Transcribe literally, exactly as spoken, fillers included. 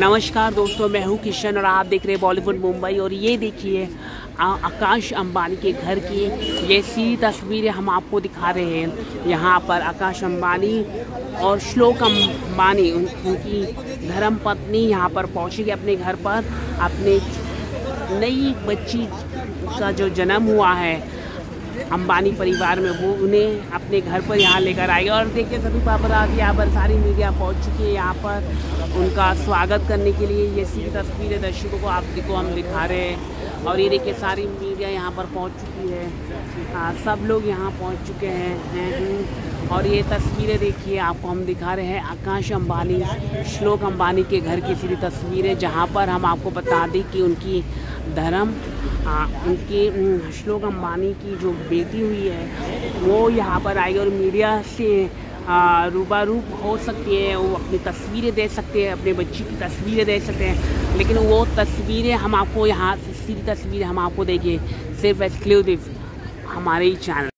नमस्कार दोस्तों, मैं हूं किशन और आप देख रहे हैं बॉलीवुड मुंबई। और ये देखिए आकाश अंबानी के घर की ये सी तस्वीरें हम आपको दिखा रहे हैं। यहाँ पर आकाश अंबानी और श्लोक अंबानी उन, उनकी धर्म पत्नी यहाँ पर पहुँचेगी अपने घर पर। अपने नई बच्ची का जो जन्म हुआ है अंबानी परिवार में, वो उन्हें अपने घर पर यहाँ लेकर आएगी। और देखिए सभी पापराज़ी यहाँ पर, सारी मीडिया पहुँच चुकी है यहाँ पर उनका स्वागत करने के लिए। ये सी तस्वीरें दर्शकों को आप को हम दिखा रहे हैं। और ये देखिए सारी मीडिया यहाँ पर पहुँच चुकी है। हाँ, सब लोग यहाँ पहुँच चुके हैं। और ये तस्वीरें देखिए आपको हम दिखा रहे हैं आकाश अंबानी श्लोक अंबानी के घर की सीधी तस्वीरें, जहाँ पर हम आपको बता दें कि उनकी धर्म आ, उनकी श्लोक अंबानी की जो बेटी हुई है वो यहाँ पर आएगी और मीडिया से रूबरू हो सकती है। वो अपनी तस्वीरें दे सकते हैं, अपने बच्ची की तस्वीरें दे सकते हैं, लेकिन वो तस्वीरें हम आपको यहाँ सीधी तस्वीरें हम आपको देंगे सिर्फ एक्सक्लूसिव हमारे ही चैनल।